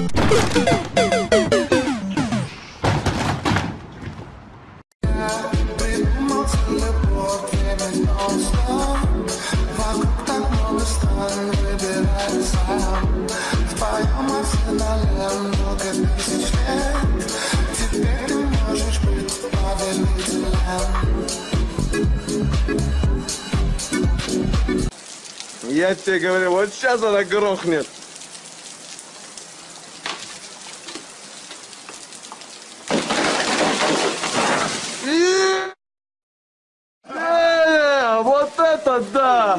Я тебе говорю, вот сейчас она грохнет. Вот это да!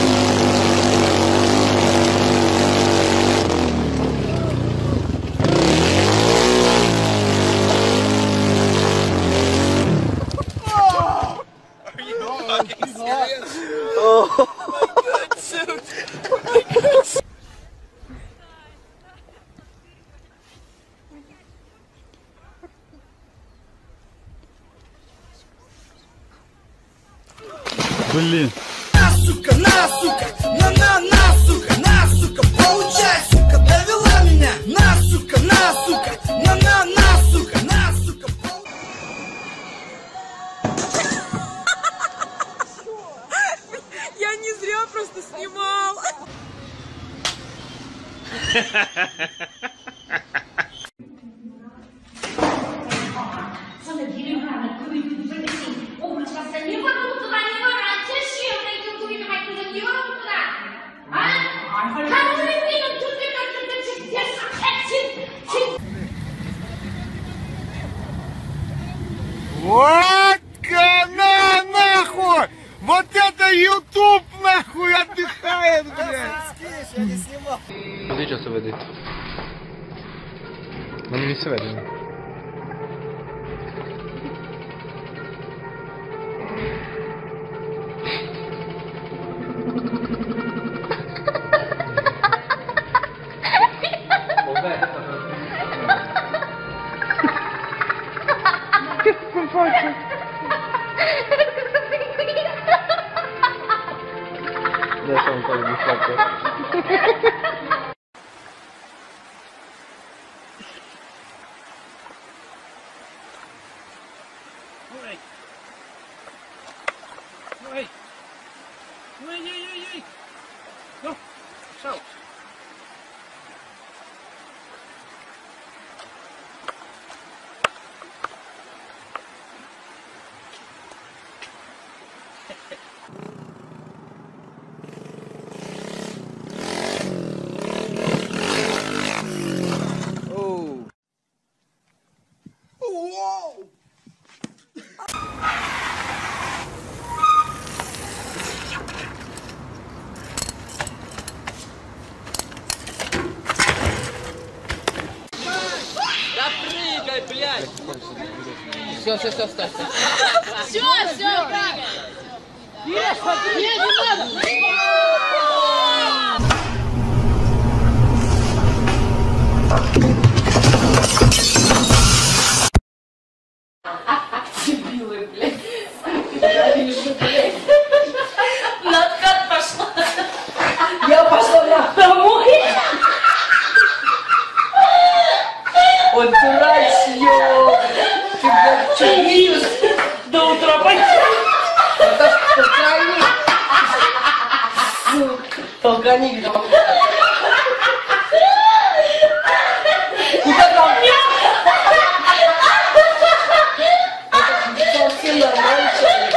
Блин. Сука, сука, сука, получай, сука, довела меня. Сука, сука, сука, Я не зря просто снимал. вот канал, нахуй! Вот это YouTube, нахуй, отдыхает, блядь! Я не снимал. Куди часу веде? Воно не все веде. Да, сам так не сладко. Ой-ой-ой-ой! Ну, шел! Все, ставь. Все, прыгай. Не надо. Дебилы, блядь. Я вижу, блядь. На откат пошла. Я пошла домой. Он дурачье. Ты, блядь, что видишь? До утра пойти. Это толкани. Толкани. Куда там? Это совсем нормально.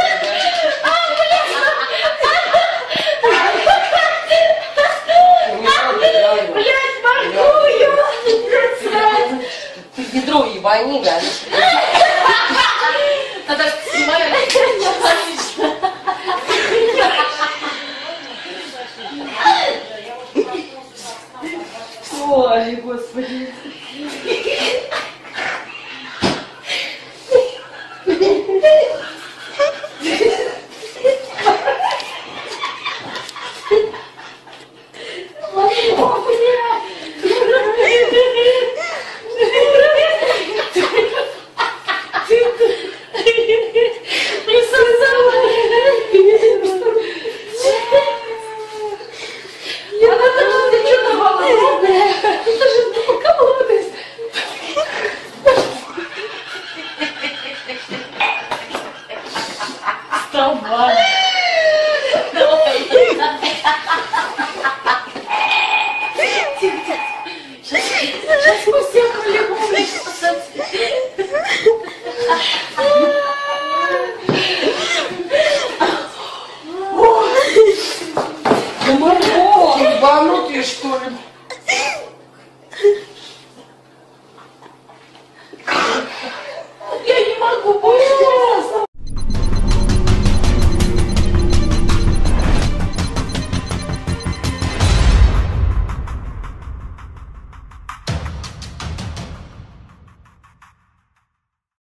Блядь, моргую. Ты ведро ебани, да? Надо снимать. Ой, господи. что ли?